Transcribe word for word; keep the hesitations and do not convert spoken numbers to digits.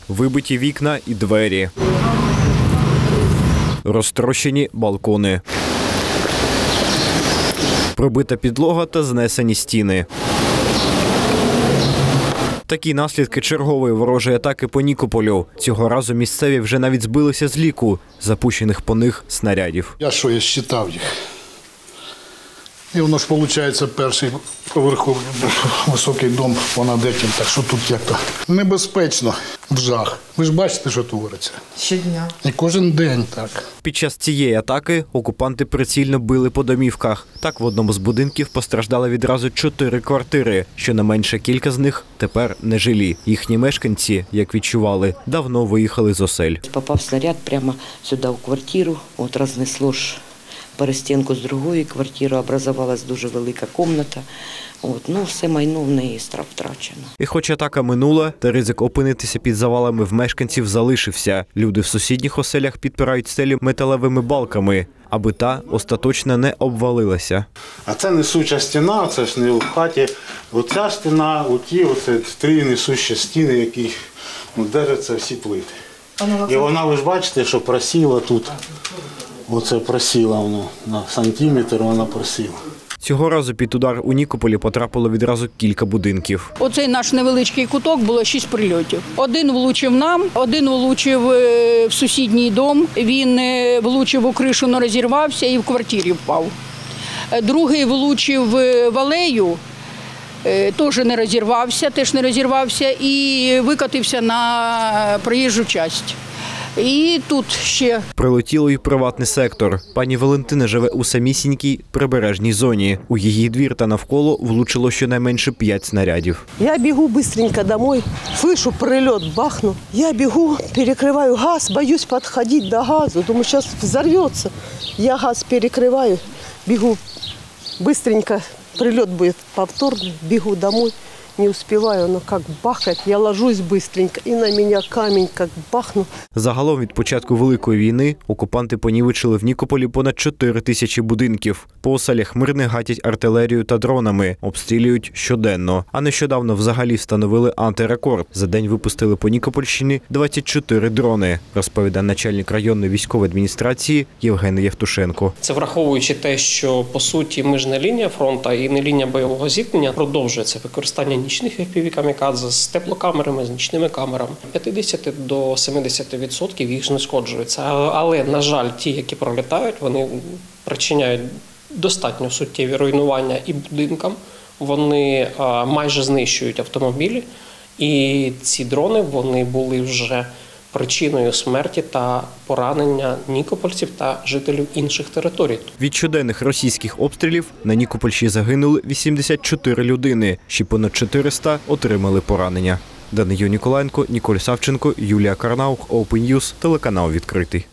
Вибиті вікна і двері. Розтрощені балкони. Пробита підлога та знесені стіни. Такі наслідки чергової ворожої атаки по Нікополю. Цього разу місцеві вже навіть збилися з ліку запущених по них снарядів. Я що, я считав їх. І воно ж, виходить, перший поверховий високий дом понад етим, так що тут як-то небезпечно, в жах. Ви ж бачите, що твориться. Щодня. І кожен день так. Під час цієї атаки окупанти прицільно били по домівках. Так, в одному з будинків постраждали відразу чотири квартири. Щонайменше кілька з них тепер нежилі. Їхні мешканці, як відчували, давно виїхали з осель. Попав снаряд прямо сюди в квартиру, от рознесло ж перестінку з другої квартири, образувалась дуже велика кімната. От, ну, все майно в неї втрачено. І хоч атака минула, та ризик опинитися під завалами в мешканців залишився. Люди в сусідніх оселях підпирають стелі металевими балками, аби та остаточно не обвалилася. А це несуча стіна, це ж не в хаті. Оця стіна, оті, оце три несучі стіни, які ну, держаться всі плити. І вона, ви ж бачите, що просіла тут. Оце просіла воно на сантиметр, вона просіла. Цього разу під удар у Нікополі потрапило відразу кілька будинків. Оцей наш невеличкий куток було шість прильотів. Один влучив нам, один влучив в сусідній дом, він влучив у кришу, не розірвався і в квартирі впав. Другий влучив в алею, теж не розірвався, теж не розірвався і викотився на проїжджу частину. І тут ще. Прилетіло і приватний сектор. Пані Валентина живе у самісінькій прибережній зоні. У її двір та навколо влучило щонайменше п'ять снарядів. Я бігу швидко домой, слышу прильот, бахну. Я бігу, перекриваю газ, боюсь підходити до газу. Думаю, зараз взорветься. Я газ перекриваю, бігу швидко, прильот буде повторний, бігу домой. Не успеваю, но как бахать, я ложусь быстренько, и на меня камень как бахну. Загалом від початку Великої війни окупанти понівечили в Нікополі понад чотири тисячі будинків. По оселях мирних гатять артилерію та дронами, обстрілюють щоденно. А нещодавно взагалі встановили антирекорд. За день випустили по Нікопольщині двадцять чотири дрони, розповідає начальник районної військової адміністрації Євген Євтушенко. Це враховуючи те, що по суті ми ж не лінія фронту і не лінія бойового зіткнення, продовжується використання нічних еф пі ві-камікадзе з теплокамерами, з нічними камерами. від п'ятдесят до сімдесят відсотків їх знешкоджується. Але, на жаль, ті, які пролітають, вони причиняють достатньо суттєві руйнування і будинкам. Вони а, майже знищують автомобілі. І ці дрони, вони були вже причиною смерті та поранення нікопольців та жителів інших територій. Від щоденних російських обстрілів на Нікопольщині загинули вісімдесят чотири людини, ще понад чотириста отримали поранення. Даниїл Ніколаєнко, Ніколь Савченко, Юлія Карнаух, Open News, телеканал «Відкритий».